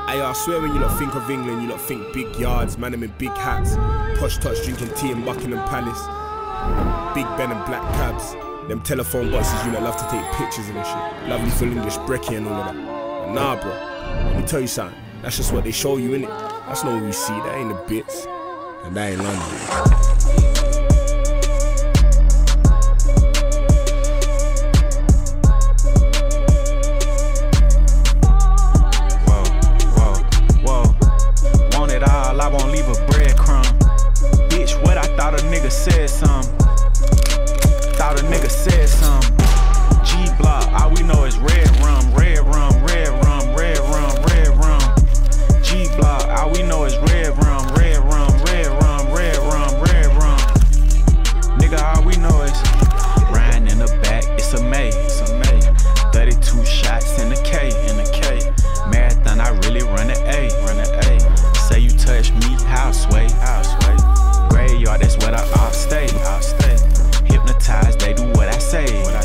Aye, I swear when you lot think of England, you lot think big yards, man them in big hats, posh touch drinking tea in Buckingham Palace, Big Ben and black cabs, them telephone boxes you lot love to take pictures and shit, lovely full English brekkie and all of that. But nah bro, let me tell you something, that's just what they show you innit. That's not what we see, that ain't the bits, and that ain't London. Said some, thought a nigga said some. G-block, all we know is red rum, red rum, red rum, red rum, red rum. G-block, all we know is red rum, red rum, red rum, red rum, red rum. Nigga, all we know is riding in the back, it's a May, it's a May. 32 shots in the K, in the K. Marathon, I really run the A, run the A. Say you touch me, how sway, how sway. Graveyard, that's what I'll stay. Hypnotized, they do what I say.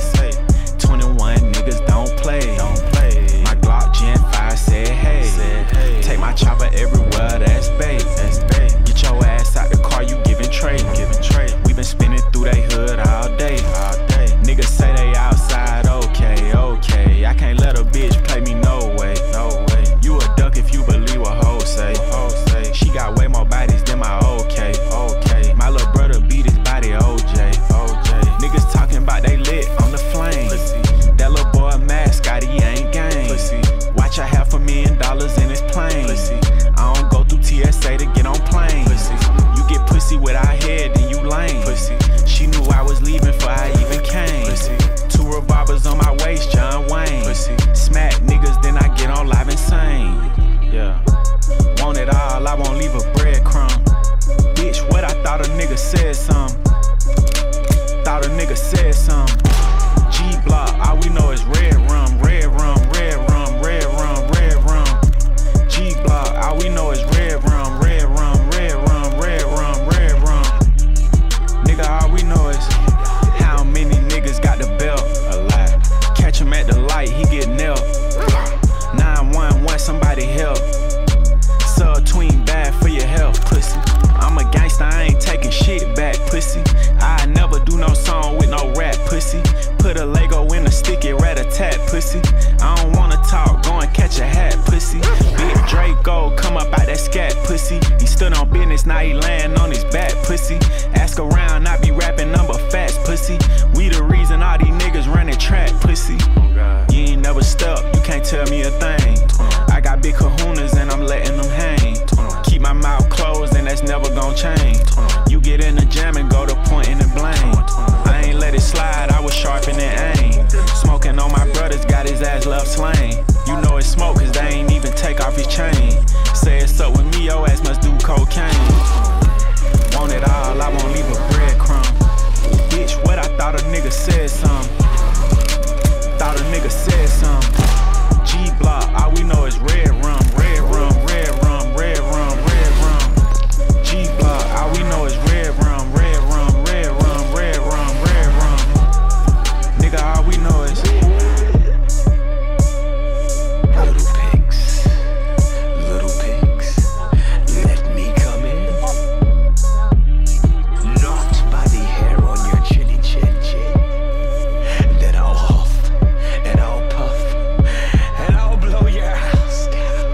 21 niggas don't play. My Glock Gen 5 said hey. Take my chopper everywhere, that's bait. Get your ass out the car, you giving trade. We been spinning through they hood all day. Niggas say they outside, okay. I can't let a bitch play me, no way. You a duck if you believe what hoes say. She got way more bodies than my okay. My little brother beat his body, OJ. Niggas talking about they lit on the flame. That little boy mascot, he ain't game. Watch I have $1 million in his plane. I don't go through TSA to get on planes. You get pussy without head, then you lame. She knew I was leaving before I even came. 2 revolvers on my waist, John Wayne. Smack niggas, then I get on live insane. Yeah. Want it all, I won't leave a breadcrumb. Bitch, what I thought a nigga said some. Thought a nigga said some. G-block, all we know is red rum, red rum, red rum, red rum, red rum. G-block, all we know is red rum, red rum, red rum, red rum, red rum. Nigga, all we know is how many niggas got the belt. A lot. Catch him at the light, he get nailed. 911, somebody help. Tween bad for your health, pussy. I'm a gangsta, I ain't taking shit back, pussy. I never do no song with no rap, pussy. Put a Lego in a sticky rat-a-tat, pussy. I don't wanna talk, go and catch a hat, pussy. Big Draco, come up out that scat, pussy. He stood on business, now he laying on his back, pussy. Ask around, I be rapping number facts, pussy. We the reason all these niggas running track, pussy. You ain't never stepped, you can't tell me a thing. I got big kahunas and I'm letting them hang. Keep my mouth closed and that's never gonna change. You get in the jam and go to pointing and blame. I ain't let it slide, I was sharpening aim. Smoking on my brothers, got his ass left slain. You know it's smoke cause they ain't even take off his chain. Say it's up with me, your ass must do cocaine. Want it all, I won't leave a breadcrumb. Bitch, what I thought a nigga said some. Thought a nigga said some. G-block, all we know is red rum, red rum, red rum, red rum, red rum. G-block, all we know is red rum, red rum, red rum, red rum, red rum. Nigga, all we know is little pigs, let me come in. Not by the hair on your chinny chin chin. Then I'll huff and I'll puff and I'll blow your house down.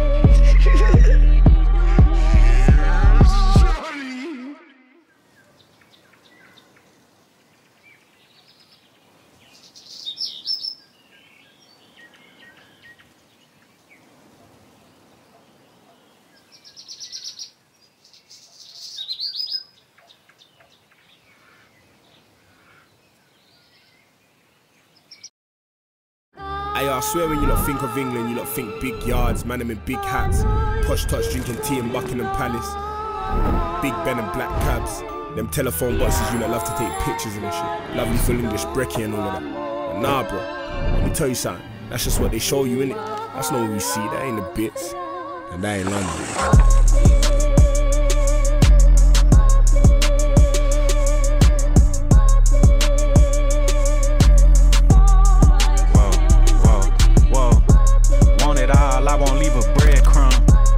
Aye, I swear when you lot think of England, you lot think big yards, man them in big hats, posh touch drinking tea in Buckingham Palace, Big Ben and black cabs, them telephone boxes you lot love to take pictures and shit, lovely full English brekkie and all of that. But nah bro, let me tell you something, that's just what they show you innit. That's not what we see, that ain't the bits, and that ain't London. I won't leave a breadcrumb.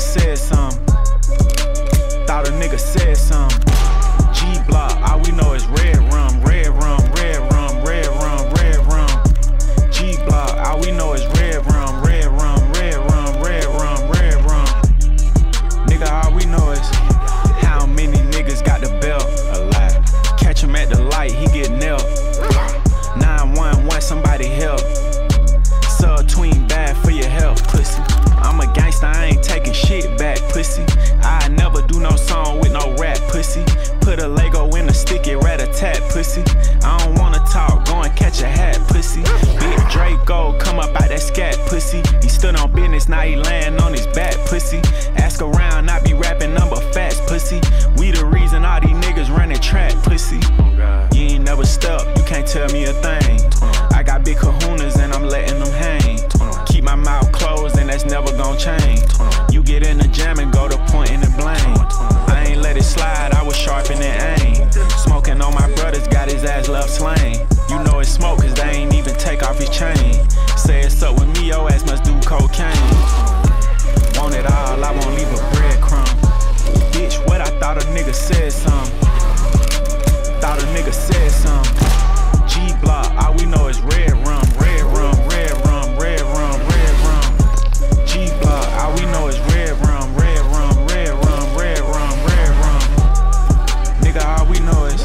said something. Thought a nigga said something. G-Block, all we know is Redrum, Redrum, Redrum, Redrum, Redrum. G-Block, all we know is Redrum, Redrum, Redrum, Redrum, Redrum. Nigga, all we know is how many niggas got the belt. A lot. Catch him at the light, he get nailed. 911, somebody help. Sub-tween bad for your health, pussy. I'm a gangster, I ain't taking shit back, pussy. I never do no song with no rap, pussy. Put a Lego in a sticky rat-a-tat, pussy. I don't wanna talk, go and catch a hat, pussy. Big Draco, come up out that scat, pussy. He stood on business, now he laying on his back, pussy. Ask around, I be rapping number facts, pussy. We the reason all these niggas running track, pussy. You ain't never stuck, you can't tell me a thing. I got big kahunas and I'm letting them hang. Keep my mouth closed and that's never gon' change. You get in the jam and go to pointing and blame. I ain't let it slide, I was sharpening aim. Smoking on my brothers, got his ass left slain. You know it's smoke cause they ain't even take off his chain. Say it's up with me, your ass must do cocaine. Want it all, I won't leave a breadcrumb. Bitch, what I thought a nigga said something. Thought a nigga said something. G-Block, all we know is Redrum, Redrum, Redrum, Redrum, Redrum. G-Block, all we know is Redrum, Redrum, Redrum, Redrum, Redrum. Nigga, all we know is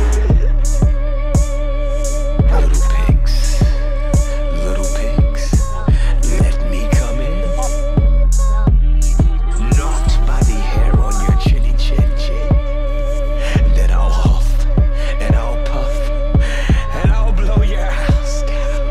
little pigs, let me come in. Not by the hair on your chinny chin chin. Then I'll huff and I'll puff and I'll blow your house down.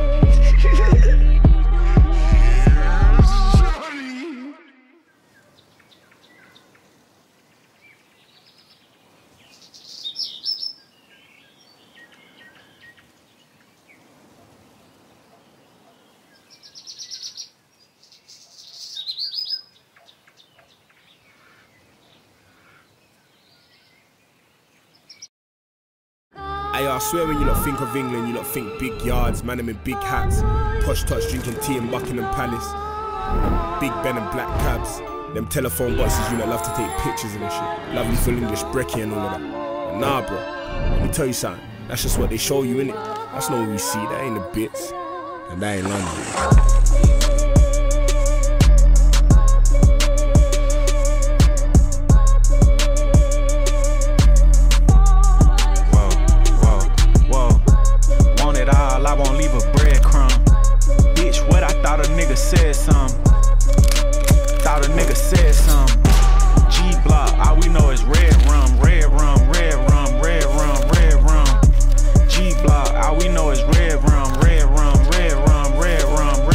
Hey, I swear when you lot think of England, you lot think big yards, man them in big hats, posh touch drinking tea in Buckingham Palace, Big Ben and black cabs, them telephone boxes you lot love to take pictures and shit, lovely full English brekkie and all of that. But nah bro, let me tell you something, that's just what they show you innit, that's not what we see, that ain't the bits, and that ain't London. I won't leave a breadcrumb. Bitch, what I thought a nigga said something. Thought a nigga said something. G-Block, all we know is Redrum, Redrum, Redrum, Redrum, Redrum. G-Block, all we know is Redrum, Redrum, Redrum, Redrum,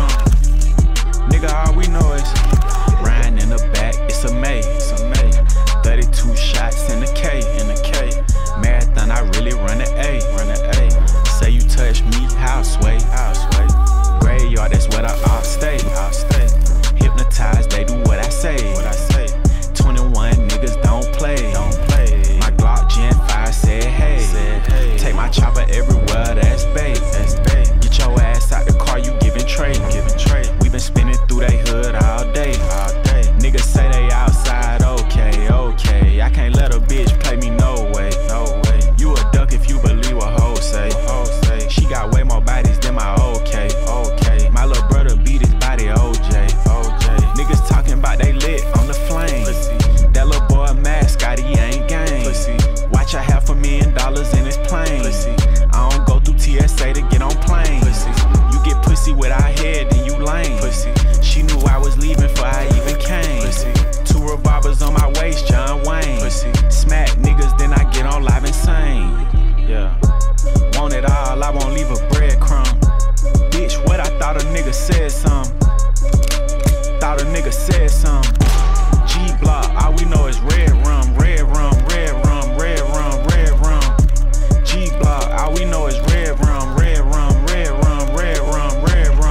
Redrum. Nigga, all we know is riding in the back, it's a May, it's a May. 32 shots in the K, in the K. Marathon, I really run the A, run the A. Say you touch me, how sway, how sway. Graveyard, that's where I'll stay, I'll stay. Hypnotized, they do what I say, what I say. 21 niggas don't play, don't play. My Glock Gen 5 said hey, take my chopper everywhere, that's bae, that's bae. Get your ass out the car, you giving trade, giving trade. We been spinning through they hood all day, all day. Niggas say they outside, okay, okay. I can't let a bitch play me no way, no way. You a duck if you believe what hoes say. She got way more bodies than my okay, okay. My little brother beat his body, OJ, OJ. Niggas talking about they lit on the flame. Pussy. That little boy mascot, he ain't game. Pussy. Watch a $500,000 in his plane. Pussy. I don't go through TSA to get on plane. Pussy. You get pussy without head, then you lame. Pussy. She knew I was leaving before I even came. Pussy. 2 revolvers on my waist, John Wayne. Pussy. Smack niggas, then I get on live insane. Yeah. Want it all, I won't leave a breadcrumb. Bitch, what I thought a nigga said something. Thought a nigga said something. G-Block, all we know is Redrum, Redrum, Redrum, Redrum, Redrum. G-Block, all we know is Redrum, Redrum, Redrum, Redrum,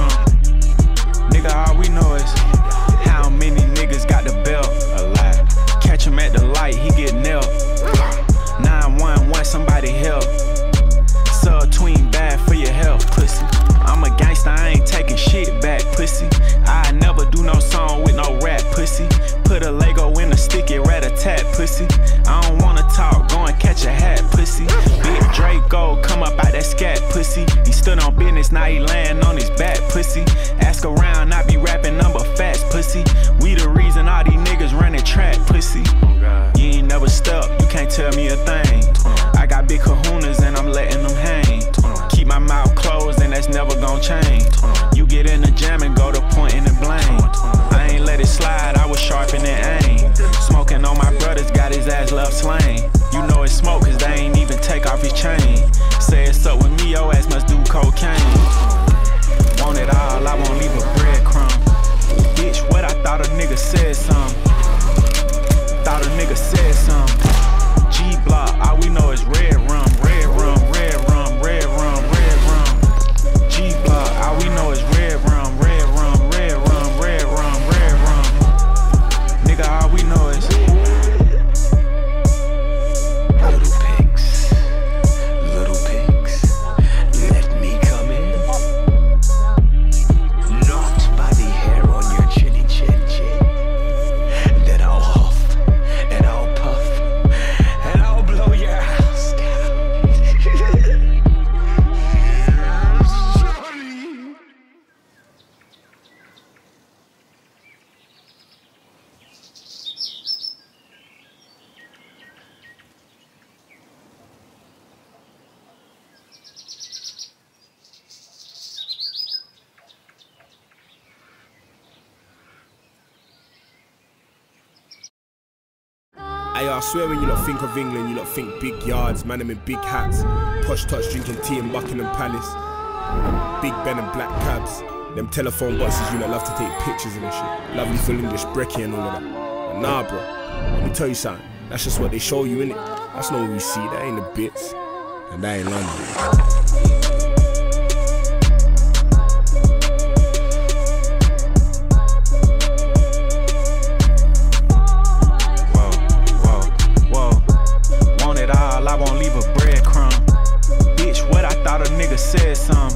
Redrum. Nigga, all we know is how many niggas got the belt. A lot. Catch him at the light, he get nailed. 911, somebody help. Sub-tween bad for your health, pussy. I'm a gangster, I ain't taking shit back, pussy. I never do no song with no rap, pussy. he laying on his back, pussy. Ask around, I be rapping number facts, pussy. We the reason all these niggas running track, pussy. You ain't never stepped, you can't tell me a thing. I got big kahunas and I'm letting them hang. Keep my mouth closed and that's never gon' change. You get in the jam and go to pointing and blame. I ain't let it slide, I was sharpening aim. Smoking on my brothers, got his ass left slain. You know it's smoke cause they ain't even take off his chain. Say it's up with me, your ass must do cocaine. Want it all, I won't leave a breadcrumb. Bitch, what I thought a nigga said some. Thought a nigga said some. G-block, all we know is red rum, red rum, red rum, red rum, red rum. G-block, all we know is red rum, red rum, red rum, red rum, red rum. Nigga, all we know is little pigs, let me come in. Not by the hair on your chinny chin chin. Then I'll huff and I'll puff and I'll blow your house down. Hey, I swear when you lot think of England, you lot think big yards, man them in big hats, posh touch drinking tea in Buckingham Palace, Big Ben and black cabs, them telephone boxes you lot love to take pictures and shit, lovely full English brekkie and all of that. But nah bro, let me tell you something, that's just what they show you innit, that's not what we see, that ain't the bits, and that ain't London. I won't leave a breadcrumb. Bitch, what I thought a nigga said some.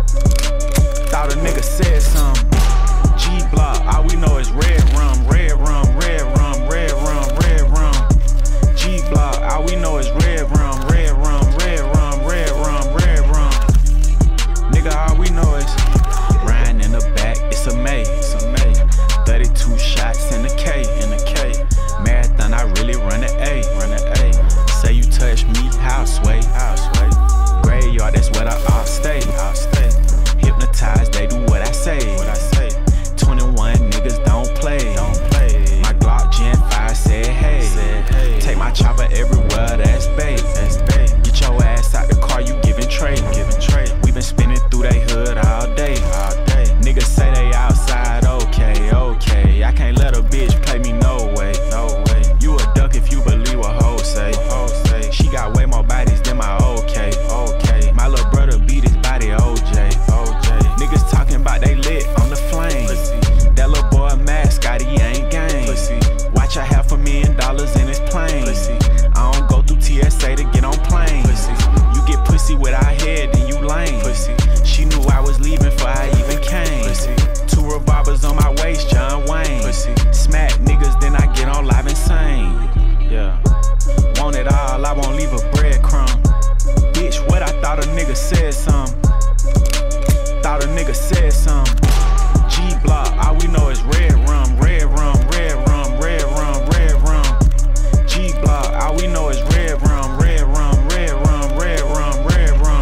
Thought a nigga said some. G-block, all we know is red rum, red rum, red rum, red rum, red rum. G-block, all we know is red rum, red rum, red rum, red rum, red rum. Nigga, all we know is riding in the back, it's a May, it's a May. 32 shots in the K, in the K. Marathon, I really run the A, run the A. Say you touch me, how sway, how sway. Graveyard, that's what I'll stay, I'll stay. Hypnotized, they do what I say, what I say. 21 niggas don't play, don't play. My Glock Gen 5 said hey, take my chopper everywhere, that's bait, that's bait. Get your ass out the car, you giving trade, giving trade. We been spinning through they hood all day, all day. Niggas say they outside, okay, okay. I can't let a bitch play me, no way, no way. You a duck if you believe what hoes say. She got way more bodies than my okay, okay. My little brother beat his body, OJ, OJ. Niggas talking about they lit on the flame. Pussy. That little boy mascot, he ain't game. Pussy. Watch I have $1,000,000 in his plane. Pussy. I don't go through TSA to get on planes. Pussy. You get pussy without head, then you lame. Pussy. She knew I was leaving before I even came. Pussy. 2 revolvers on my waist, John Wayne. Pussy. Smack niggas, then I get on live insane. Yeah. Want it all, I won't leave a breadcrumb. Bitch, what I thought a nigga said some. Thought a nigga said some. G-block, all we know is red rum, red rum, red rum, red rum, red rum. G-block, all we know is red rum, red rum, red rum, red rum, red rum.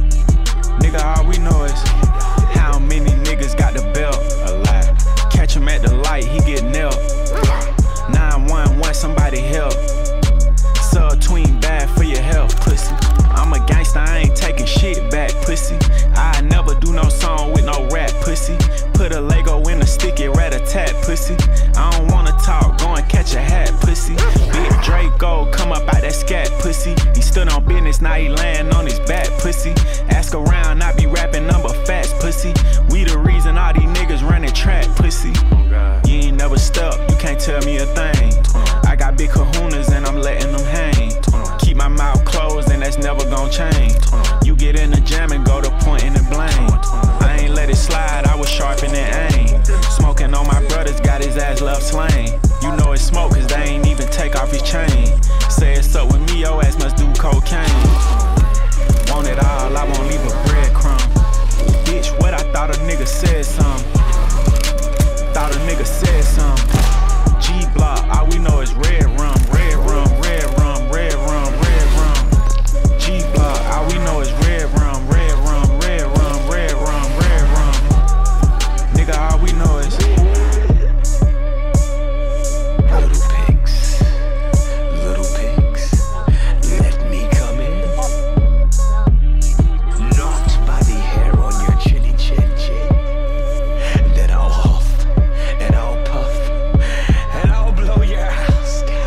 Nigga, all we know is how many niggas got the belt? A lot. Catch him at the light, he get nailed. 911, somebody help. Tween bad for your health, pussy. I'm a gangster, I ain't taking shit back, pussy. I never do no song with no rap, pussy. Put a Lego in a sticky rat-a-tat, pussy. I don't wanna talk, go and catch a hat, pussy. Big Draco, come up out that scat, pussy. He stood on business, now he laying on his back, pussy. Ask around, I be rapping number facts, pussy. We the reason all these niggas running track, pussy. You ain't never stepped, you can't tell me a thing. I got big kahunas and I'm letting them hang. Keep my mouth closed and that's never gon' change. You get in the jam and go to pointing and blame. I ain't let it slide, I was sharpening aim. Smoking on my brothers, got his ass left slain. You know it's smoke cause they ain't even take off his chain. Say it's up with me, your ass must do cocaine. Want it all, I won't leave a breadcrumb. Bitch, nigga said something. Thought a nigga said something. G-Block, all we know is red rum, red rum, red rum, red rum, red rum. G-Block, all we know is red rum, red rum, red rum, red rum, red rum. Nigga, all we know is little pigs, let me come in. Not by the hair on your chinny chin chin. Then I'll huff and I'll puff and I'll blow your house down.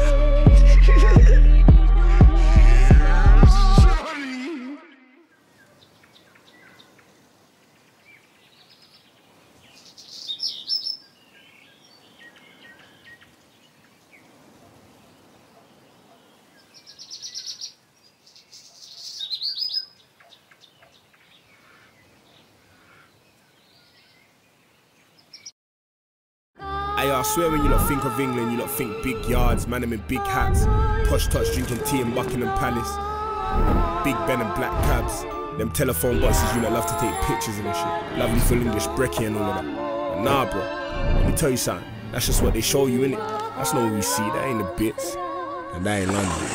Hey, I swear when you lot think of England, you lot think big yards, man, them in big hats, posh touch drinking tea in Buckingham Palace, Big Ben and black cabs, them telephone boxes you lot love to take pictures and shit, lovely full English brekkie and all of that. But nah, bro, let me tell you something, that's just what they show you, innit? That's not what we see, that ain't the bits, and that ain't London.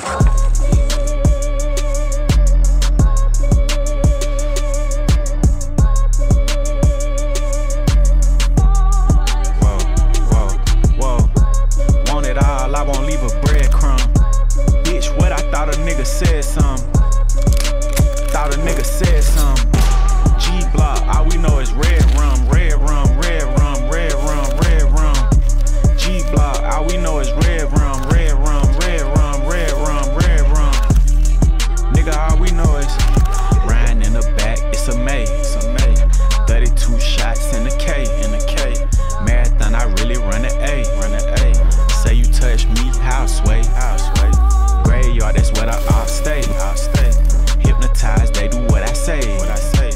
I won't leave a breadcrumb. Bitch, what I thought a nigga said something. Thought a nigga said something. G-Block, all we know is red rum, red rum, red rum, red rum, red rum. G-Block, all we know is red rum, red rum, red rum, red rum, red rum. Nigga, all we know is riding in the back, it's a May, it's a May. 32 shots in the K, in the K. Marathon, I really run an A, run an A. Say you touch me, houseway, houseway. Graveyard, that's where the ops stay, ops stay. Hypnotized, they do what I say, what I say.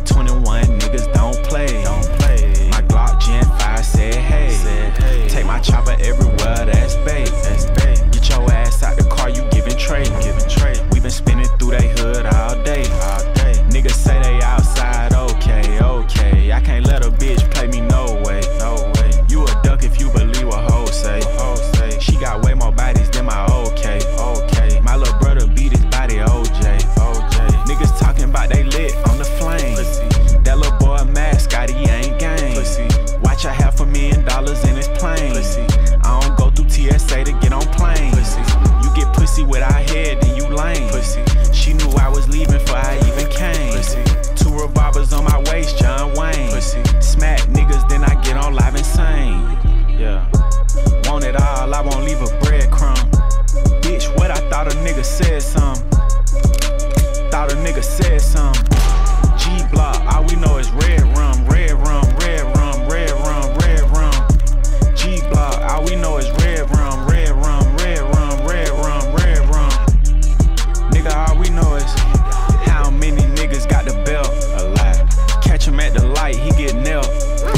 21 niggas don't play, don't play. My Glock Gen 5 said hey, Take my chopper everywhere, that's bae, that's bae. Get your ass out the car, you giving trade, giving trade. We been spinning through they hood all day, all day. Niggas say they outside, okay, okay. I can't let a bitch play me, no way, no way. You a duck if you believe what hoes say. She got way more bodies than my okay, okay. My little brother beat his body, OJ, OJ. Niggas talking about they lit on the flame. Pussy. That little boy mascot, he ain't game. Pussy. Watch I $500,000 in his plane. Pussy. I don't go through TSA to get on plane. Pussy. You get pussy without head, then you lame. Pussy. She knew I was leaving before I even came. Pussy. 2 revolvers on my waist, John Wayne. Pussy. Smack niggas, then I get on live insane. Yeah. Want it all, I won't leave a breadcrumb. Bitch, what I thought a nigga said something. Thought a nigga said something. G-Block, all we know is red rum, red rum, red rum, red rum, red rum. G-Block, all we know is red rum, red rum, red rum, red rum, red rum. Nigga, all we know is how many niggas got the belt. A lot. Catch him at the light, he get nailed.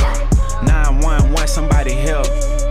911, somebody help.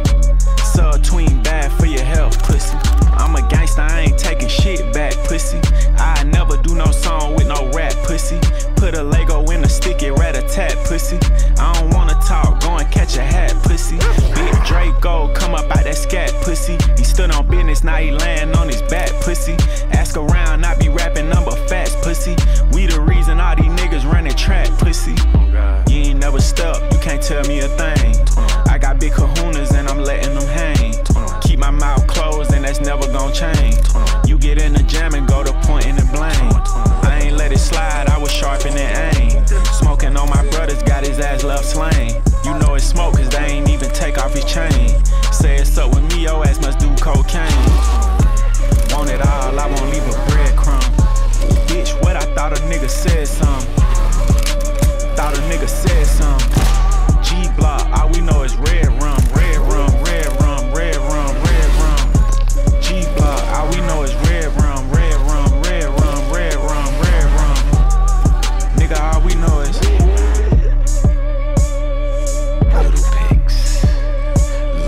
Tween bad for your health, pussy. I'm a gangster, I ain't taking shit back, pussy. I never do no song with no rap, pussy. Put a Lego in a sticky rat-a-tat, pussy. I don't wanna talk, go and catch a hat, pussy. Big Draco, come up out that scat, pussy. He stood on business, now he laying on his back, pussy. Ask around, I be rapping number facts, pussy. We the reason all these niggas running track, pussy. You ain't never stuck, you can't tell me a thing. I got big kahunas and I'm letting them hang. Keep my mouth closed and that's never gon' change. You get in the jam and go to pointing and blame. I ain't let it slide, I was sharpening aim. Smoking on my brothers, got his ass left slain. You know it's smoke cause they ain't even take off his chain. Say it's up with me, your ass must do cocaine. Want it all, I won't leave a breadcrumb. Bitch, what I thought a nigga said something. Thought a nigga said something. G-Block, all we know is red rum, red rum, red rum, red rum, red rum. G-Block, all we know is red rum, red rum, red rum, red rum, red rum. Nigga, all we know is little pigs,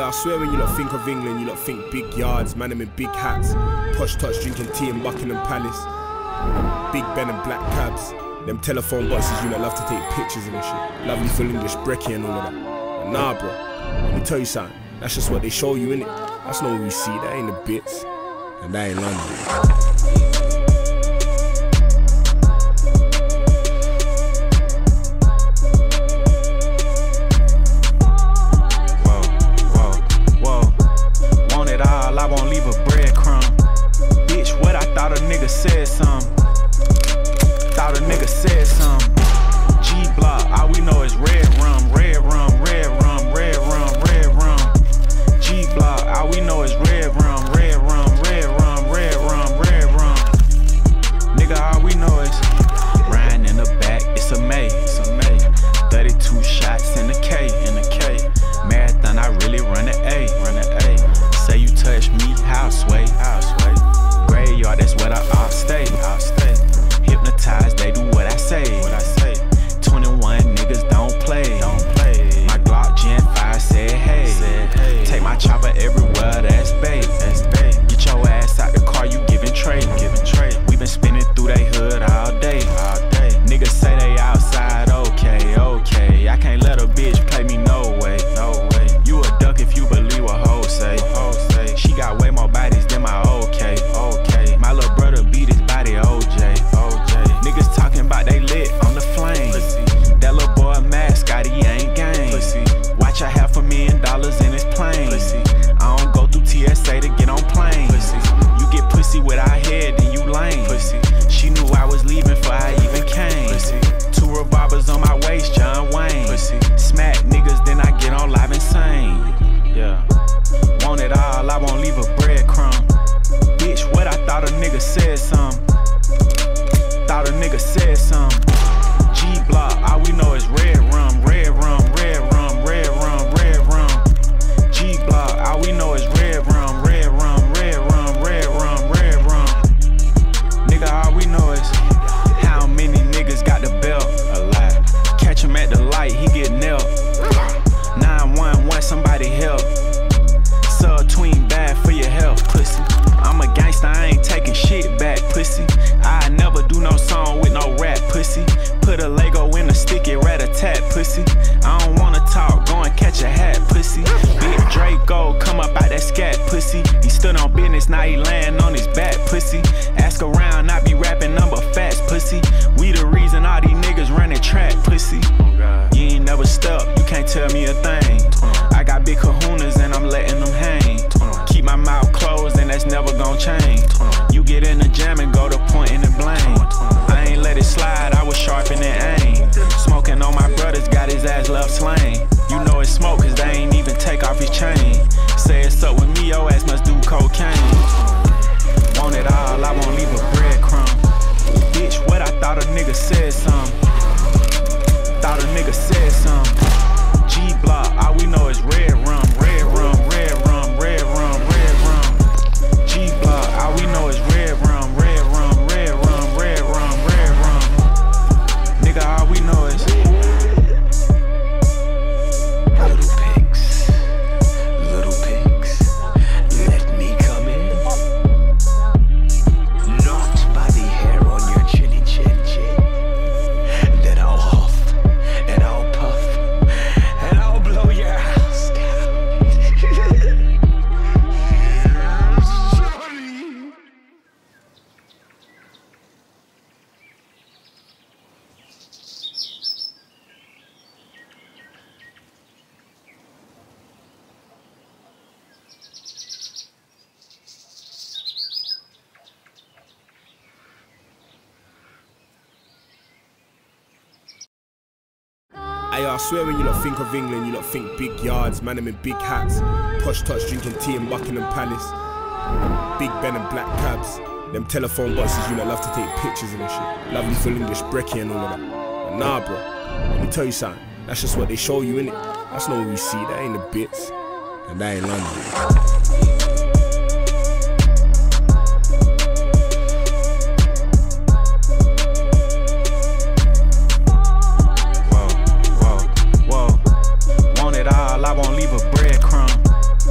I swear when you lot think of England, you lot think big yards, man them in big hats, posh touch drinking tea in Buckingham Palace, Big Ben and black cabs, them telephone boxes you lot love to take pictures and shit, lovely full English brekkie and all of that. But nah bro, let me tell you something, that's just what they show you innit. That's not what we see, that ain't the bits, and that ain't London. I won't leave a breadcrumb. Bitch, what I thought a nigga said something. Thought a nigga said something. G-block, all we know is Redrum, Redrum, Redrum, Redrum, Redrum. G-block, all we know is Redrum, Redrum, Redrum, Redrum, Redrum. Nigga, all we know is riding in the back, it's a May, it's a May. 32 shots in the K, in the K. Marathon, I really run an A, run an A. Say you touch me, how sway, how sway. Graveyard, that's where the ops stay, ops stay. Hypnotized, they do what I say, what I say. 21 niggas don't play, don't play. My Glock Gen 5 said hey, take my chopper everywhere, that's bait, that's bait. Get your ass out the car, you giving trade, giving trade. We been spinning through they hood all day, all day. Niggas say they outside, okay, okay. I can't let a bitch play me, no way, no way. You a duck if you believe what hoes say. She got way more bodies than my okay, okay. My little brother beat his body, OJ, OJ. Niggas talking about they lit on the flame. Pussy. That little boy mascot, he ain't game. Pussy. Watch a $500,000 in his plane. Pussy. I don't go through TSA to get on plane. Pussy. You get pussy without head, then you lame. Pussy. She knew I was leaving before I even came. Pussy. 2 revolvers on my waist, John Wayne. Pussy. Smack niggas, then I get on live insane. Yeah. Want it all, I won't leave a breadcrumb. Bitch, what I thought a nigga said something. Thought a nigga said something. G-block, all we know is Redrum, Redrum, Redrum, Redrum, Redrum. G-block, all we know is Redrum, Redrum, Redrum, Redrum, Redrum. Nigga, all we know is how many niggas got the belt. A lot. Catch him at the light, he get nailed. 911, somebody help. Tween bad for your health, pussy. I'm a gangster, I ain't taking shit back, pussy. I never do no song with no rap, pussy. Put a Lego in a sticky rat-a-tat, pussy. I don't wanna talk, go and catch a hat, pussy. Big Draco, come up out that scat, pussy. He stood on business, now he laying on his back, pussy. Ask around, I be rapping number facts, pussy. We the reason all these niggas running track, pussy. You ain't never stepped, you can't tell me a thing. I got big kahunas and I'm letting them hang. Keep my mouth closed and that's never gonna change. You get in the jam and go to pointing and blame. I ain't let it slide, I was sharpening aim. Smoking on my brothers, got his ass left slain. You know it's smoke cause they ain't even take off his chain. Say it's up with me, your ass must do cocaine. Want it all, I won't leave a breadcrumb. Bitch, what I thought a nigga said something. Thought a nigga said something. G-block, all we know is Redrum, Redrum, Redrum, Redrum, Redrum. G-block, all we know is Redrum, Redrum, Redrum, Redrum, Redrum. Nigga, all we know is little pigs, let me come in. Not by the hair on your chinny chin chin. Then I'll huff and I'll puff and I'll blow your house down. I swear when you lot think of England, you lot think big yards, man them in big hats, posh touch drinking tea in Buckingham Palace, Big Ben and black cabs, them telephone boxes you lot love to take pictures and shit, lovely full English brekkie and all of that. But nah bro, let me tell you something, that's just what they show you innit. That's not what we see, that ain't the bits, and that ain't London. I won't leave a breadcrumb.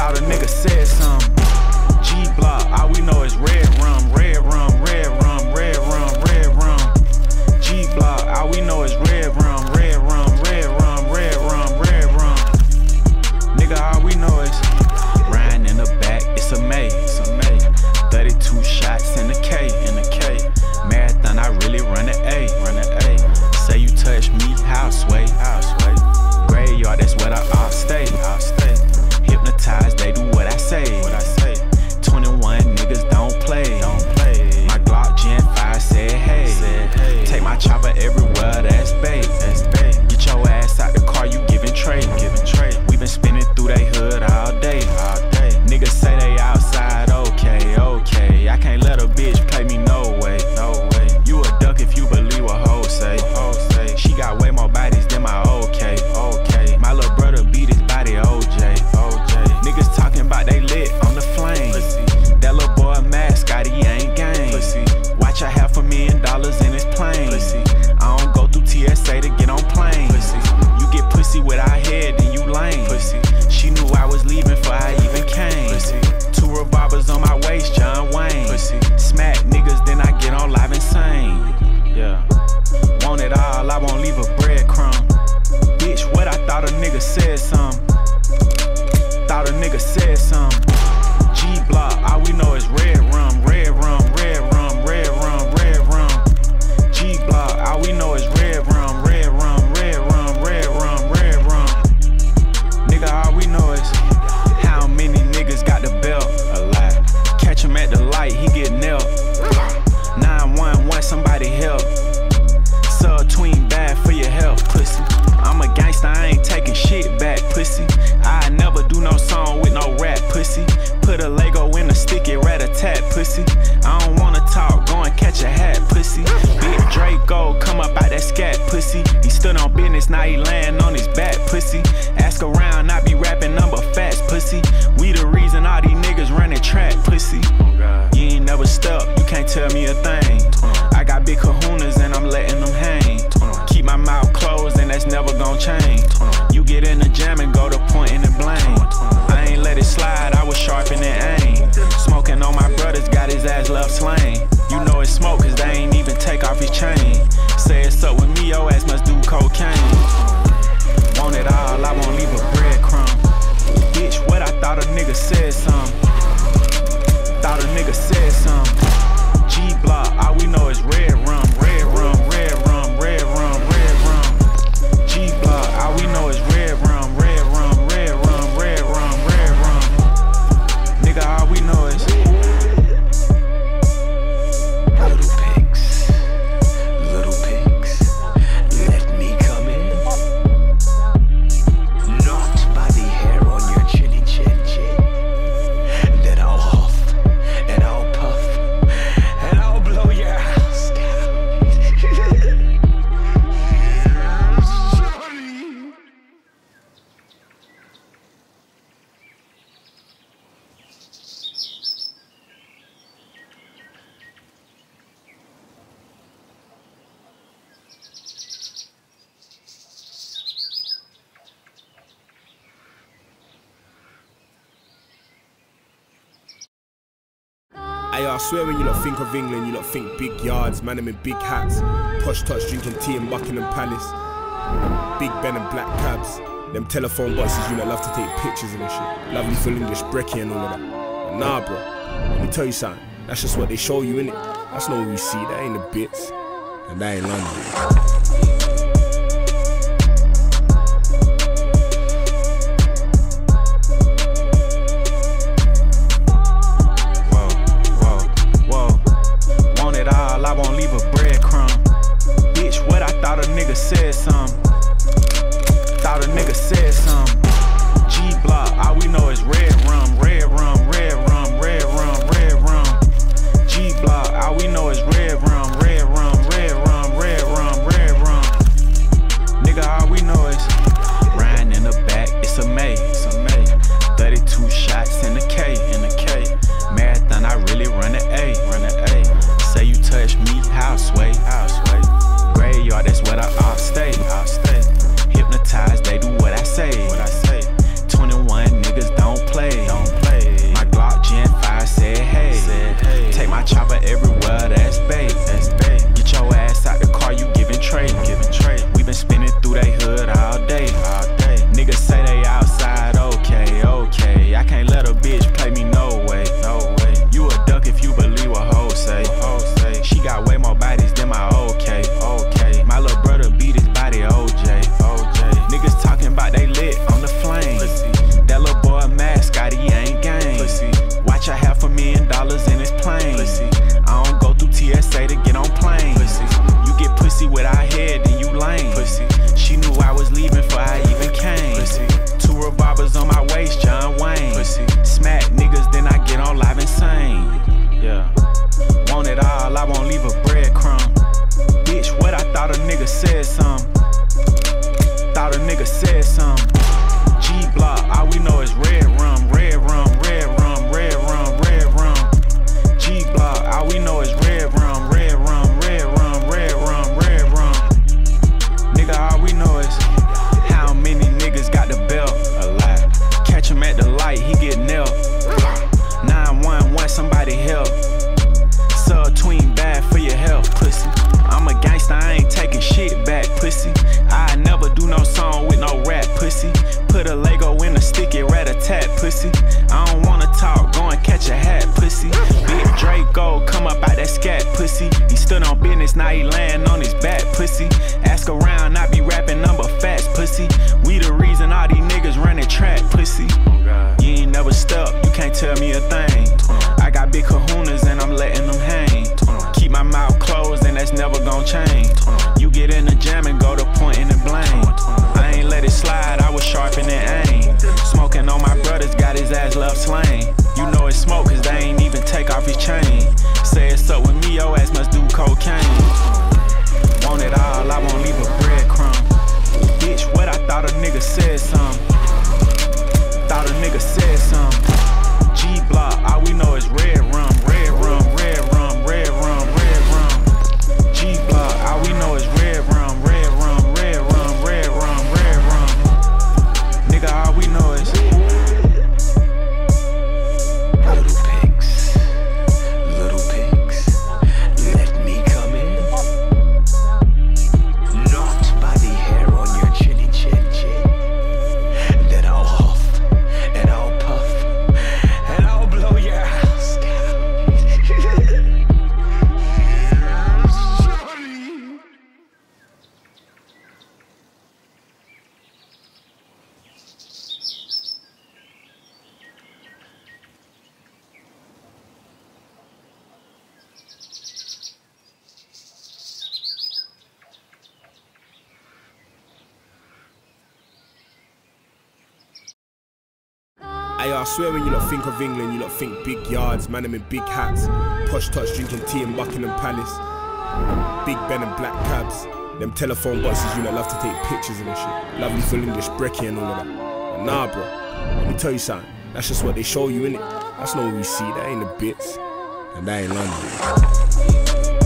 Thought a nigga said something. G-block, all we know is red rum, red rum, red rum, red rum, red rum. G-block, all we know is red rum, red rum, red rum, red rum, red rum. Nigga, all we know is riding in the back, it's a May, it's a May. 32 shots in the K, in the K. Marathon, I really run the A, run the A. Say you touch me, how sway, how sway. Graveyard, that's what I'll stay, I'll stay. Hypnotized, they do what I say, what I say. 21 niggas don't play, don't play. My Glock Gen 5 said hey, take my chopper everywhere, that's bait, that's bait. Get your ass out the car, you giving trade, giving trade. We been spinning through they hood all day, all day. Niggas say they outside, okay, okay. I can't let a bitch play me, no way, no way. You a duck if you believe what hoes say, hoes say. She got way more bodies than my okay, okay. My little brother beat his body, OJ, OJ. Niggas talking about they lit on the flame. Pussy. That little boy mascot, he ain't game. Pussy. Watch, I $500,000 in his plane. Pussy. I don't go through TSA to get on planes. Pussy. You get pussy without head, then you lame. Pussy. She knew I was leaving before I even came. Pussy. 2 revolvers on my waist, John Wayne. Pussy. Smack niggas, then I get on live insane. Yeah. Want it all, I won't leave a breadcrumb. Bitch, what I thought a nigga said something. Thought a nigga said something. G-block, all we know is red rum, red rum, red rum, red rum, red rum. G-block, all we know is red rum, red rum, red rum, red rum, red rum. Nigga, all we know is how many niggas got the belt. A lot. Catch him at the light, he get nailed. 911, somebody help. Sub-tween bad for your health, pussy. I'm a gangster, I ain't taking shit back, pussy. I never do no song with no rap, pussy. Put a Lego in a sticky rat-a-tat, pussy. I don't wanna talk, go and catch a hat, pussy. Big Draco, come up out that scat, pussy. He stood on business, now he laying on his back, pussy. Ask around, I be rapping number facts, pussy. We the reason all these niggas running track, pussy. You ain't never stepped, you can't tell me a thing. I got big kahunas and I'm letting them hang. Keep my mouth closed and that's never gon' change. You get in the jam and go to pointing and blame. I ain't let it slide, I was sharpening aim. Smoking on my brothers, got his ass left slain. You know it's smoke cause they ain't even take off his chain. Say it's up with me, your ass must do cocaine. Want it all, I won't leave a breadcrumb. Bitch, what I thought a nigga said something. Thought a nigga said something. G-block, all we know is red rum, red rum, red rum, red rum, red rum. G-block, all we know is red rum, red rum, red rum, red rum, red rum. Nigga, all we know is little pigs, let me come in. Not by the hair on your chinny chin chin. Then I'll huff and I'll puff and I'll blow your house down. Hey, I swear when you lot think of England, you lot think big yards, man, them in big hats, posh touch drinking tea in Buckingham Palace, Big Ben and black cabs, them telephone boxes you lot love to take pictures and shit, lovely full English brekkie and all of that. But nah, bro, let me tell you something, that's just what they show you, innit? That's not what we see, that ain't the bits, and that ain't London. I won't leave a breadcrumb. Bitch, what I thought a nigga said something. Thought a nigga said something. G-block, all we know is red rum, red rum, red rum, red rum, red rum. G-block, all we know is red rum, red rum, red rum, red rum, red rum. I don't wanna talk, go and catch a hat, pussy. Big Draco, come up out that scat, pussy. He stood on business, now he laying on his back, pussy. Ask around, I be rapping number facts, pussy. We the reason all these niggas running track, pussy. You ain't never stepped, you can't tell me a thing. I got big kahunas and I'm letting them hang. Keep my mouth closed and that's never gon' change. You get in the jam and go to pointing and blame. I ain't let it slide, I was sharpening aim. Smoking on my brothers, got his ass left slain. You know it's smoke cause they ain't even take off his chain. Say it's up with me, your ass must do cocaine. Want it all, I won't leave a breadcrumb. Bitch, what I thought a nigga said something. Thought a nigga said something. G-block, all we know is red rum, red rum, red rum, red rum, red rum. G-block, all we know is red rum, red rum, red rum, red rum, red rum. Nigga, all we know is little pigs, let me come in. Not by the hair on your chinny chin chin. Then I'll huff and I'll puff and I'll blow your house down. Aye, I swear when you lot think of England, you lot think big yards, man them in big hats, posh touch drinking tea in Buckingham Palace, Big Ben and black cabs, them telephone boxes you lot love to take pictures and shit, lovely full English brekkie and all of that. But nah bro, let me tell you something, that's just what they show you innit, that's not what we see, that ain't the bits, and that ain't London.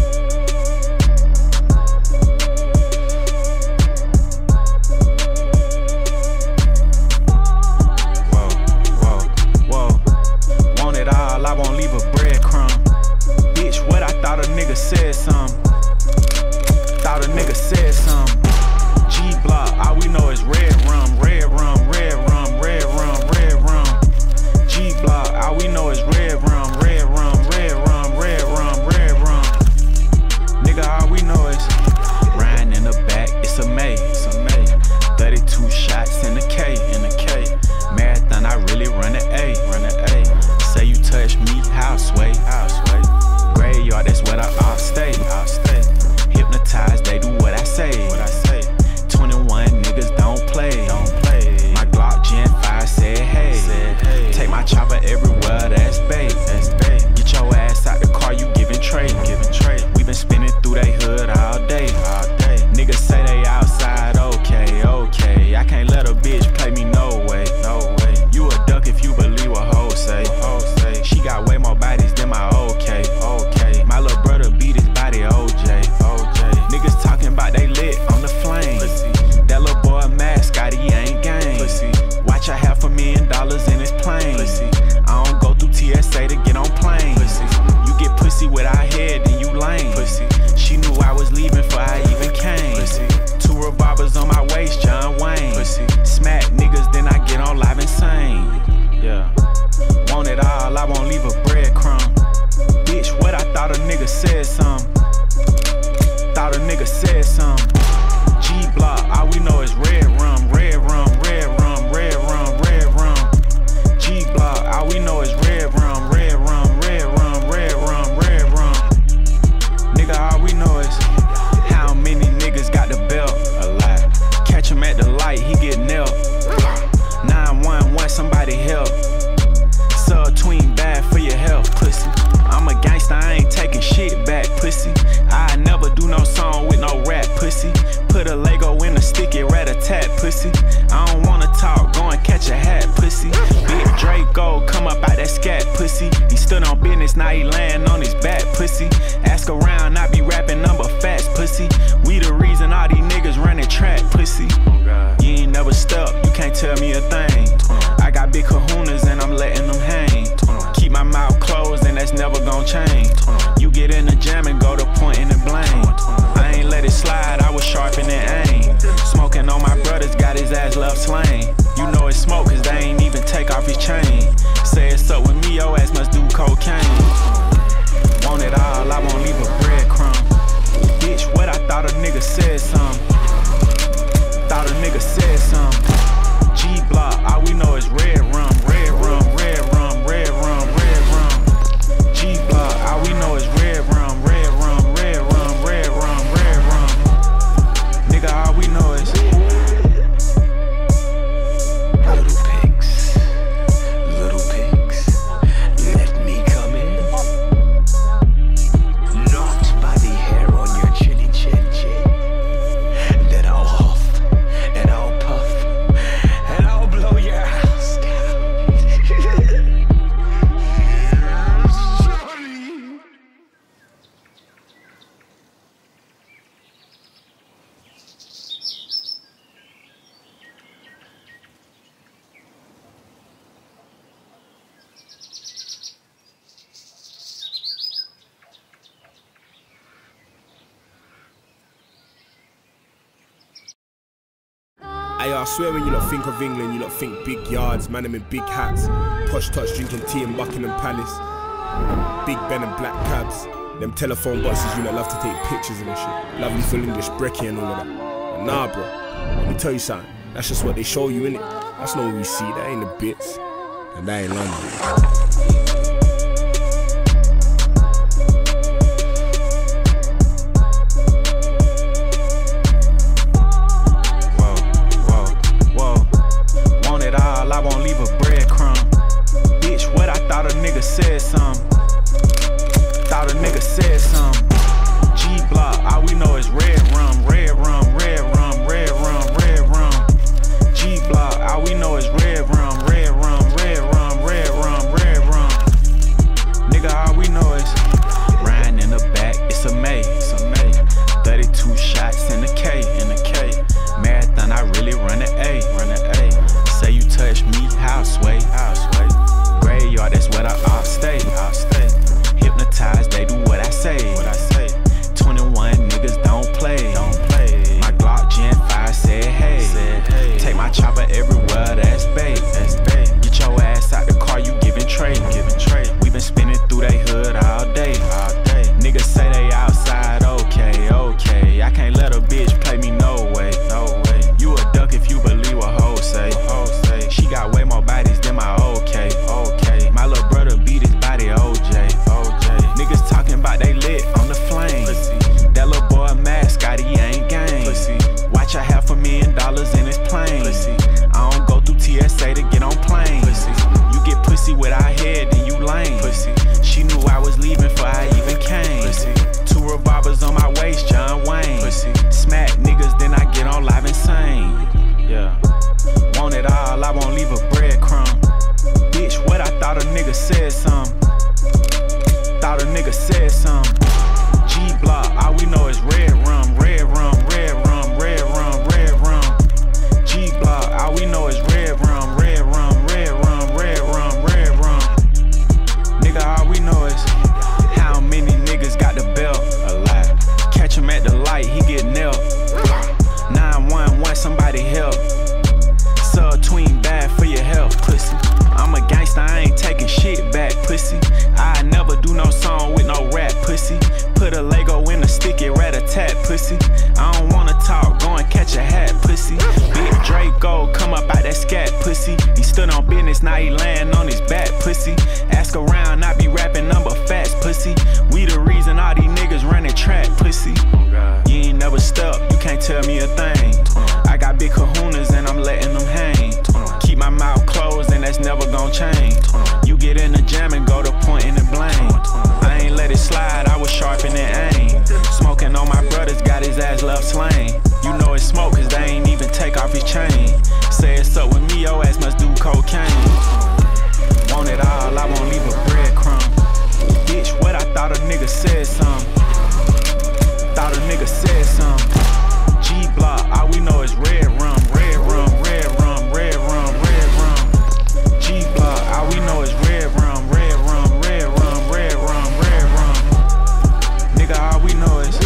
I won't leave a breadcrumb. Bitch, what I thought a nigga said something. Thought a nigga said something. G-block, all we know is red rum, red rum, red rum, red rum, red rum. G-block, all we know is red rum, red rum, red rum, red rum, red rum. Nigga, all we know is riding in the back, it's a May, it's a May. 32 shots in the K, in the K. Marathon, I really run an A, run an A. Say you touch me, how sway, how sway. Graveyard, that's what I'll stay, I'll stay. Hypnotized, they do what I say, what I say. 21 niggas don't play, don't play. My Glock Gen 5 said hey, take my chopper everywhere, that's bait, that's bait. Get your ass out the car, you giving trade, giving trade. We been spinning through they hood all day, all day. Niggas say they outside, okay, okay. I can't let a bitch play me, no way, no way. You a duck if you believe what hoes say. She got way more bodies than my okay, okay. My little brother beat his body, OJ, OJ. Niggas talking about they lit on the flame. Pussy. That little boy a mascot, he ain't game. Pussy. Watch a $500,000 in his plane. Pussy. I don't go through TSA to get on plane. Pussy. You get pussy without head, then you lame. Pussy. She knew I was leaving before I even came. Pussy. 2 revolvers on my waist, John Wayne. Pussy. Smack niggas, then I get on live insane. Yeah. Want it all, I won't leave a breadcrumb. Bitch, what I thought a nigga said something. Thought a nigga said something. G-block, all we know is red rum, red rum, red rum, red rum, red rum. G-block, all we know is red rum, red rum, red rum, red rum, red rum. Nigga, all we know is how many niggas got the belt. A lot. Catch him at the light, he get nailed. 911, somebody help. Sub-tween bad for your health, pussy. I'm a gangster, I ain't taking shit back, pussy. I never do no song with no rap, pussy. Put a Lego in a sticky rat-a-tat, pussy. I don't wanna talk, go and catch a hat, pussy. Big Draco, come up out that scat, pussy. He stood on business, now he laying on his back, pussy. Ask around, I be rapping number facts, pussy. We the reason all these niggas running track, pussy. You ain't never stepped, you can't tell me a thing. I got big kahunas and I'm letting them hang. Keep my mouth closed and that's never gon' change. You get in the jam and go to pointing and blame. I ain't let it slide, I was sharpening aim. Smoking on my brothers, got his ass left slain. You know it's smoke cause they ain't even take off his chain. Say I swear when you lot think of England, you lot think big yards, man them in big hats, posh touch drinking tea in Buckingham Palace, Big Ben and black cabs, them telephone boxes you lot love to take pictures and shit, lovely full English brekkie and all of that. But nah bro, let me tell you something, that's just what they show you innit. That's not what we see, that ain't the bits, and that ain't London. I won't leave a breadcrumb. Bitch, what I thought a nigga said some. Thought a nigga said some. G-block, all we know is red rum, red rum, red rum, red rum, red rum. G-block, all we know is red rum, red rum, red rum, red rum, red rum. Nigga, all we know is riding in the back, it's a May, it's a May. 32 shots in the K, in the K. Marathon, I really run the A, run the A. Say you touch me, I'll sway, I'll sway. Graveyard, that's what I'll stay, I'll stay. Hypnotized, they do what I say, what I say. 21 niggas don't play, don't play. My Glock Gen 5 said hey, take my chopper everywhere, that's bait, that's bait. Get your ass out the car, you giving trade, giving trade. We been spinning through they hood all day, all day. Niggas say they outside, okay, okay. I can't let a bitch play me, no way, no way. You a duck if you believe what hoes say. She got way more bodies than my okay, okay. My little brother beat his body, OJ, OJ. Niggas talking about they lit on the flame. Pussy. That little boy a mascot, he ain't game. Pussy. Watch, I $500,000 in his plane. Pussy. I don't go through TSA to get on planes. Pussy. You get pussy without head, then you lame. Pussy. She knew I was leaving before I even came. Pussy. 2 revolvers on my waist, John Wayne. Pussy. Smack niggas, then I get on live insane. Yeah. Want it all, I won't leave a breadcrumb. Bitch, what I thought a nigga said some. Thought a nigga said some. G-block, all we know is red rum, red rum, red rum, red rum, red rum. G-block, all we know is red rum, red rum, red rum, red rum, red rum. Nigga, all we know is how many niggas got the belt. A lot. Catch him at the light, he get nailed. 911, somebody help. Tween bad for your health, pussy. I'm a gangster, I ain't taking shit back, pussy. I never do no song with no rap, pussy. Put a Lego in a sticky rat-a-tat, pussy. I don't wanna talk, go and catch a hat, pussy. Big Draco, come up out that scat, pussy. He stood on business, now he laying on his back, pussy. Ask around, I be rapping number facts, pussy. We the reason all these niggas running track, pussy. You ain't never stepped, you can't tell me a thing. I got big kahunas and I'm letting them hang. Keep my mouth closed and that's never gon' change. You get in the jam and go to pointing and blame. I ain't let it slide, I was sharpening aim. Smoking on my brothers, got his ass left slain. You know it's smoke cause they ain't even take off his chain. Say it's up with me, your ass must do cocaine. Want it all, I won't leave a breadcrumb. Bitch, what I thought a nigga said some. Thought a nigga said some. G-block, all we know is red rum, red rum, red rum, red rum, red rum. G-block, all we know is red rum, red rum, red rum, red rum, red rum. Nigga, all we know is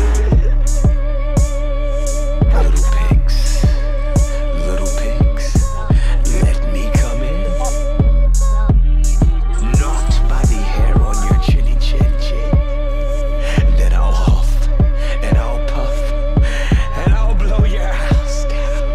little pigs, let me come in. Not by the hair on your chinny chin chin. Then I'll huff and I'll puff and I'll blow your house down.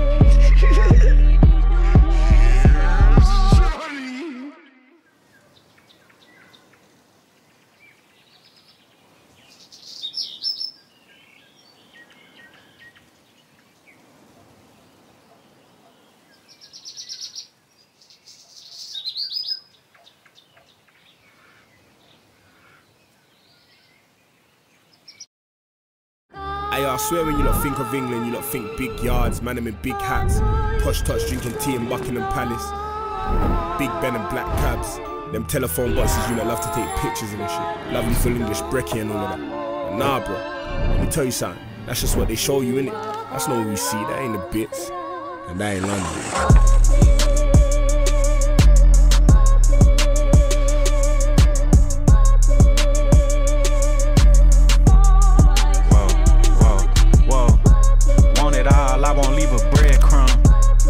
I swear when you lot think of England, you lot think big yards, man them in big hats, posh touch drinking tea in Buckingham Palace, Big Ben and black cabs, them telephone boxes you lot love to take pictures and shit, lovely full English brekkie and all of that. But nah bro, let me tell you something, that's just what they show you innit. That's not what we see, that ain't the bits, and that ain't London. I won't leave a breadcrumb.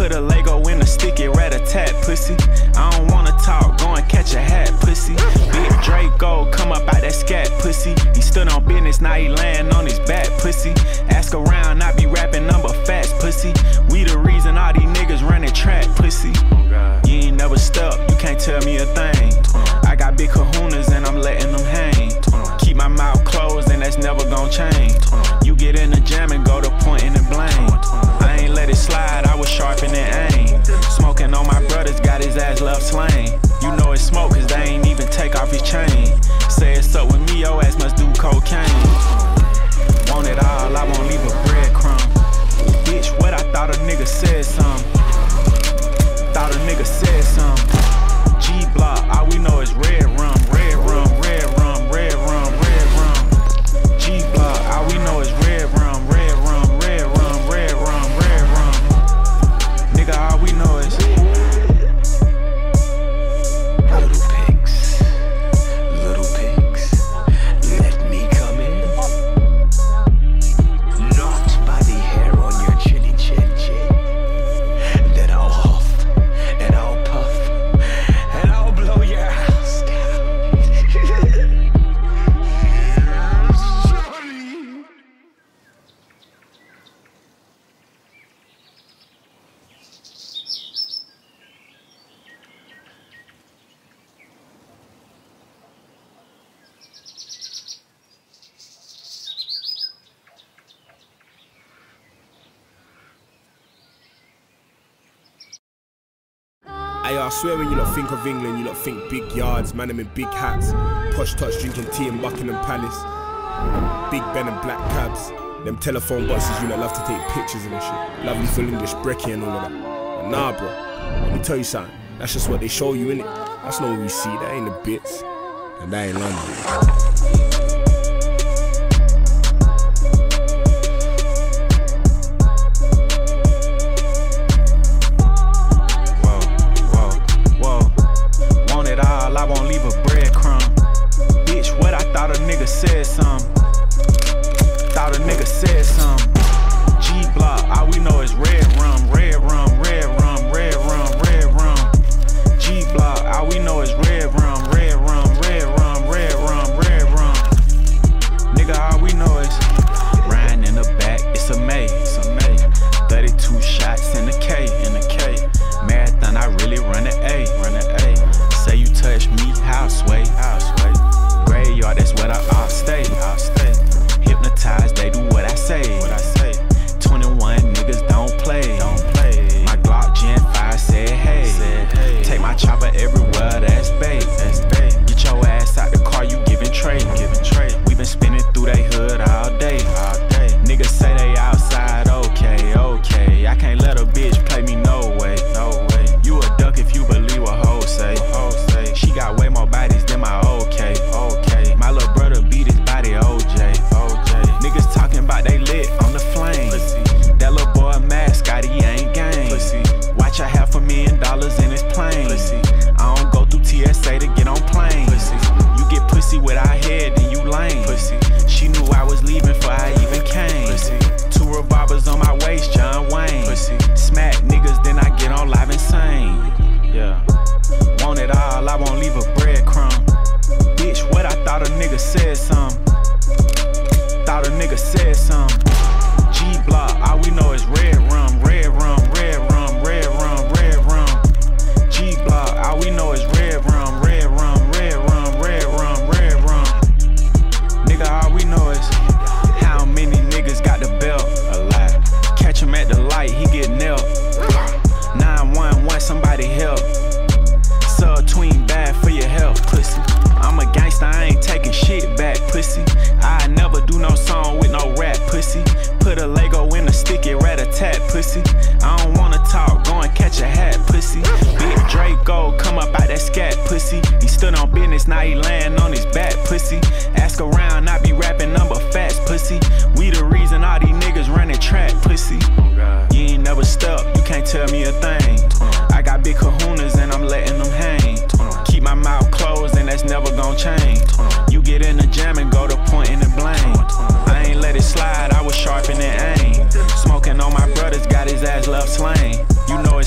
Put a Lego in a sticky rat-a-tat, pussy. I don't wanna talk, go and catch a hat, pussy. Big Draco, come up out that scat, pussy. He stood on business, now he laying on his back, pussy. Ask around, I be rapping number facts, pussy. We the reason all these niggas running track, pussy. You ain't never stepped, you can't tell me a thing. I got big kahunas and I'm letting them hang. Keep my mouth closed and that's never gon' change. You get in the jam and go to pointing and blame. I ain't let it slide, I was sharpening aim. Smoking on my brothers, got his ass left slain. You know it's smoke cause they ain't even take off his chain. Say it's up with me, your ass must do cocaine. Want it all, I won't leave a breadcrumb. Bitch, what I thought a nigga said something. Thought a nigga said something. G-block, all we know is red rum, red rum, red rum, red rum, red rum. G-block, all we know is red rum, red rum, red rum, red rum, red rum. Nigga, all we know is little pigs, let me come in. Not by the hair on your chinny chin chin. Then I'll huff and I'll puff and I'll blow your house down. Aye, I swear when you lot think of England, you lot think big yards, man them in big hats, posh touch drinking tea in Buckingham Palace, Big Ben and black cabs, them telephone boxes you lot love to take pictures and shit, lovely full English brekkie and all of that. But nah bro, let me tell you something, that's just what they show you innit, that's not what we see, that ain't the bits, and that ain't London. I won't leave a breadcrumb. Bitch, what I thought a nigga said something. Thought a nigga said something. G-block, all we know is red rum, red rum, red rum, red rum, red rum. G-block, all we know is red rum, red rum, red rum, red rum, red rum. Nigga, all we know is riding in the back, it's a May, it's a May. 32 shots in the K, in the K. Marathon, I really run an A, run an A. Say you touch me, how sway, how sway. Graveyard, that's what I'll stay, I'll stay. Hypnotized, they do what I say, what I say. 21 niggas don't play, don't play. My Glock Gen 5 said hey, take my chopper everywhere, that's bait, that's bait. Get your ass out the car, you giving trade, giving trade. We been spinning through they hood all day, all day. Niggas say they outside, okay, okay. I can't let a bitch play me, no way, no way. You a duck if you believe what hoes say. She got way more bodies than my okay, okay. My little brother beat his body, OJ, OJ. Niggas talking about they lit on the flame. Pussy. That little boy mascot, he ain't game. Pussy. Watch I have $1,000,000 in his plane. Pussy. I don't go through TSA to get on planes. Pussy. You get pussy without head, then you lame. Pussy. She knew I was leaving before I even came. Pussy. 2 revolvers on my waist, John Wayne. Pussy. Smack niggas, then I get on live insane. Yeah. Want it all, I won't leave a breadcrumb. Bitch, what I thought a nigga said something. Thought a nigga said something. G-block, all we know is red rum, red rum, red rum, red rum, red rum. G-block, all we know is red rum, red rum, red rum, red rum, red rum. Nigga, all we know is how many niggas got the belt. A lot. Catch him at the light, he get nailed. 911, somebody help. Sub-tween bad for your health, pussy. I'm a gangster, I ain't taking shit back, pussy. I never do no song with no rap, pussy. Put a Lego in a sticky rat-a-tat, pussy. I don't wanna talk, go and catch a hat, pussy. Big Draco, come up out that scat, pussy. He stood on business, now he laying on his back, pussy. Ask around, I be rapping number facts, pussy. We the reason all these niggas running track, pussy. You ain't never stepped, you can't tell me a thing. I got big kahunas and I'm letting them hang. Keep my mouth closed and that's never gon' change. You get in the jam and go to pointing and blame. I ain't let it slide, I was sharpening aim. Smoking on my brothers, got his ass left slain. You know it's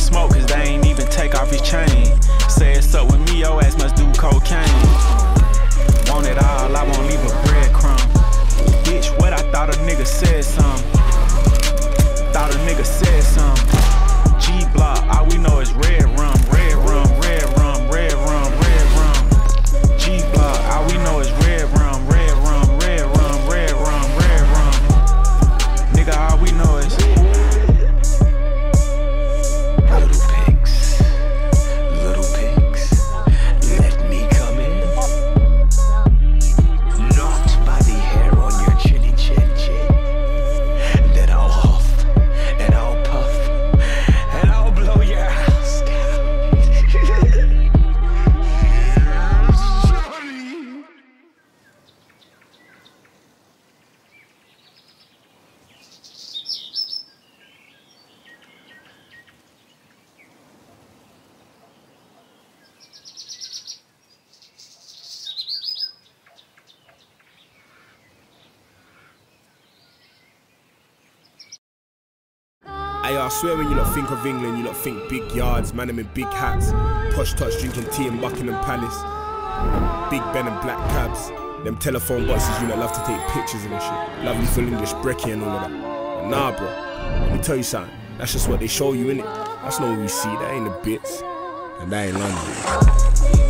I swear when you lot think of England, you lot think big yards, man them in big hats, posh touch drinking tea in Buckingham Palace, Big Ben and black cabs, them telephone boxes you lot love to take pictures and shit, lovely full English brekkie and all of that. But nah bro, let me tell you something, that's just what they show you innit. That's not what we see, that ain't the bits, and that ain't London.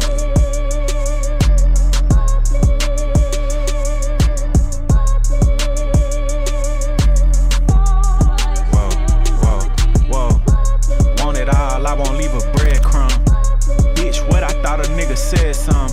I won't leave a breadcrumb. Bitch, what I thought a nigga said some.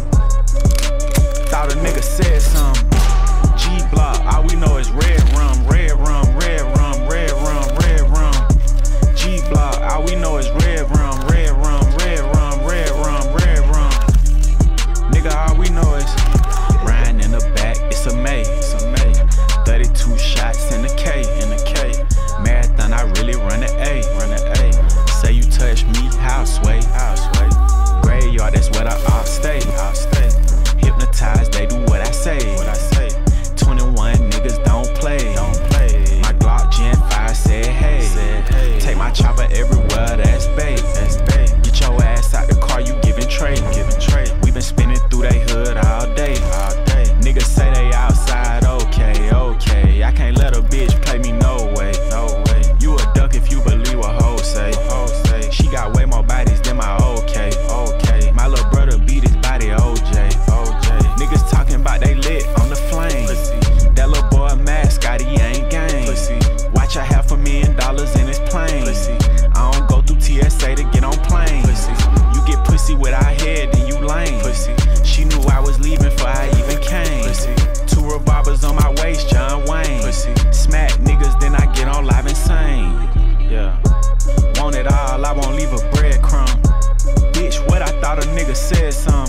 Thought a nigga said some. G-block, all we know is red rum, red rum, red rum, red rum, red rum. G-block, all we know is red rum, red rum, red rum, red rum, red rum. Nigga, all we know is riding in the back, it's a May, it's a May. 32 shots in the K, in the K. Marathon, I really run the A, run the A. Say you touch me, how sway, how sway. Graveyard, that's what I'll stay, I'll stay. Hypnotized, they do what I say, what I say. 21 niggas don't play, don't play. My Glock Gen 5 said hey, take my chopper everywhere, that's bae, that's bae. Get your ass out the car, you giving trade, giving trade. We been spinning through they hood all day, all day. Niggas say they outside, okay, okay. I can't let a bitch play me, no way, no way. You a duck if you believe what hoes say. She got way more bodies than my okay, okay. My little brother beat his body, OJ, OJ. Niggas talking about they lit on the flame. Pussy. That little boy mascot, he ain't game. Pussy. Watch I have $1 million in his plane. Pussy. I don't go through TSA to get on plane. Pussy. You get pussy without head, then you lame. Pussy. She knew I was leaving before I even came. Pussy. 2 revolvers on my waist, John Wayne. Pussy. Smack niggas, then I get on live insane. Yeah. Want it all, I won't leave a breadcrumb. Bitch, what I thought a nigga said some.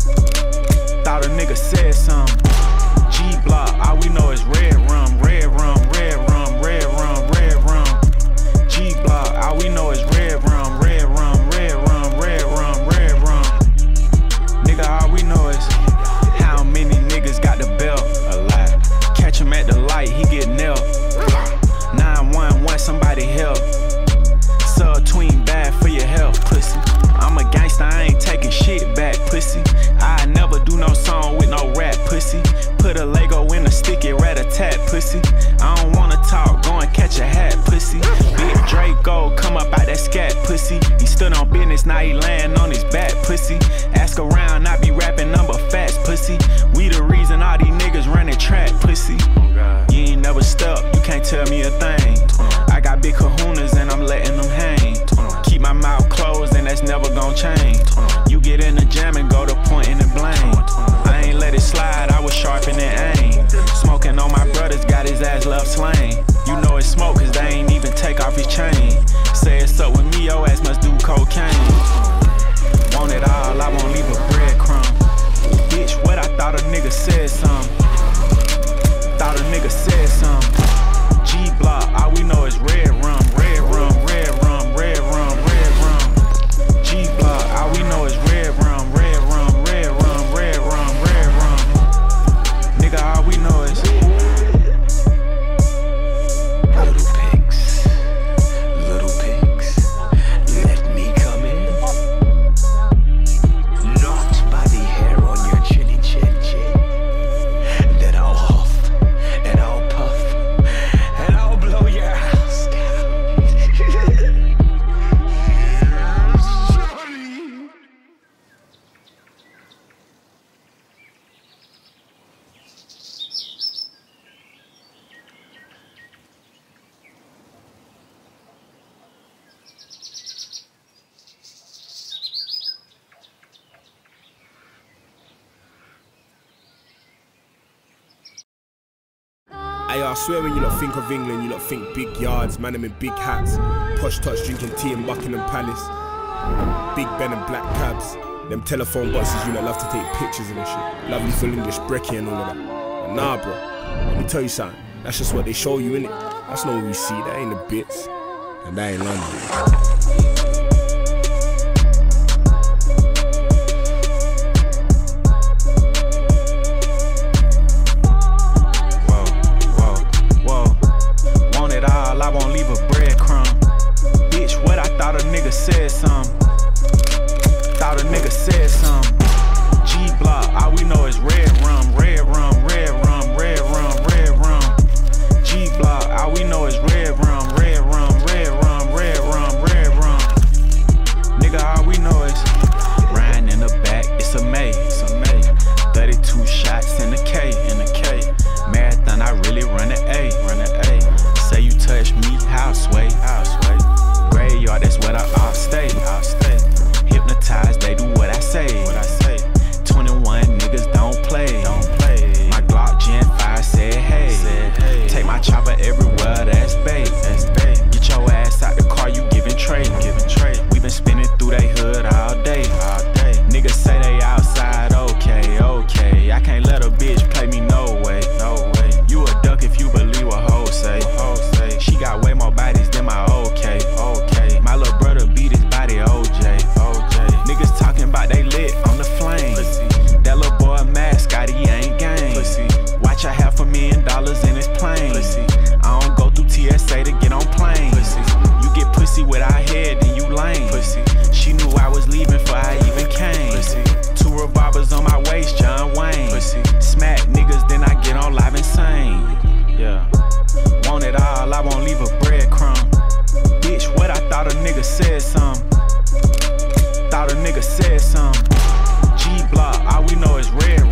Thought a nigga said some. G-block, all we know is red rum, red rum, red rum, red rum, red rum. G-block, all we know is red rum, red rum, red rum, red rum, red rum. Nigga, all we know is how many niggas got the belt. A lot. Catch him at the light, he get nailed. 911, somebody help. Tween bad for your health, pussy. I'm a gangster, I ain't taking shit back, pussy. I never do no song with no rap, pussy. Put a Lego in a sticky rat-a-tat, pussy. I don't wanna talk, go and catch a hat, pussy. Big Draco, come up out that scat, pussy. He stood on business, now he laying on his back, pussy. Ask around, I be rapping number facts, pussy. We the reason all these niggas running track, pussy. You ain't never stuck, you can't tell me a thing. I got big kahunas and I'm letting them hang. Keep my mouth closed and that's never gon' change. You get in the jam and go to pointing and blame. I ain't let it slide, I was sharpening aim. Smoking on my brothers, got his ass left slain. You know it's smoke cause they ain't even take off his chain. Say it's up with me, your ass must do cocaine. Want it all, I won't leave a breadcrumb. Bitch, what I thought a nigga said some. Thought a nigga said some. G-block, all we know is red rum, red rum, red rum, red rum, red rum. G-block, all we know is red rum, red rum, red rum, red rum, red rum. Nigga, all we know is little pigs, let me come in. Not by the hair on your chinny chin chin. Then I'll huff and I'll puff and I'll blow your house down. I swear when you lot think of England, you lot think big yards, man them in big hats, posh touch drinking tea in Buckingham Palace, Big Ben and black cabs, them telephone boxes you lot love to take pictures and shit, lovely full English brekkie and all of that. But nah bro, let me tell you something, that's just what they show you innit. That's not what we see, that ain't the bits, and that ain't London. I won't leave a breadcrumb. thought a nigga said something. Thought a nigga said something. G block, all we know is red rum, red rum, red rum, red rum, red rum. G block, all we know is red rum, red rum, red rum, red rum, red rum. Nigga, all we know is riding in the back, it's a May, it's a May. 32 shots in the K, in the K. Marathon, I really run the A, run the A. Say you touch me, how sway, how sway. Graveyard, that's where I all stay, I'll stay. Hypnotized, they do what I say, what I say. 21 niggas don't play, don't play. My Glock Gen 5 said hey, take my chopper everywhere, that's bait, that's bait. Get your ass out the car, you giving trade, giving trade. We been spinning through they hood all day, all day. Niggas say they outside, okay, okay. I can't let a bitch play me, no way, no way. You a duck if you believe what hoes say, hoes say. She got way more bodies than my okay, okay. My little brother beat his body, OJ, OJ. Niggas talking about they lit on the flame. Pussy. That little boy mascot, he ain't game. Pussy. Watch, I have $1 million in his plane. Pussy. I don't go through TSA to get on plane. Pussy. You get pussy without head, then you lame. Pussy. She knew I was leaving before I even came. Pussy. 2 revolvers on my waist, John Wayne. Pussy. Smack niggas, then I get on live insane. Yeah. Want it all, I won't leave a breadcrumb. Bitch, what I thought a nigga said something. Thought a nigga said something. G block, all we know is red